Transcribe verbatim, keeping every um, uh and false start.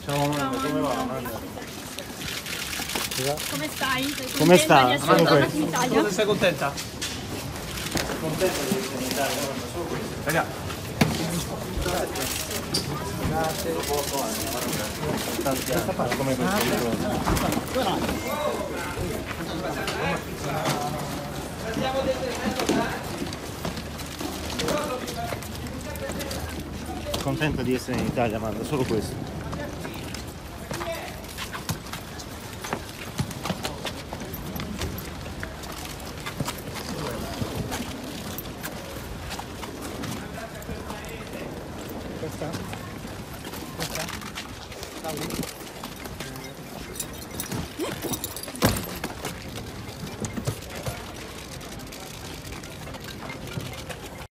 Ciao Amanda, come va Amanda? Come stai? Sei Come sta? di essere tornata in Italia? Cosa sei contenta? Contento di essere in Italia, guarda, solo questo. Raga. Grazie. Lo posso anche, tanti anni, come questo contento di essere in Italia, Amanda, solo questo. Questa? Questa?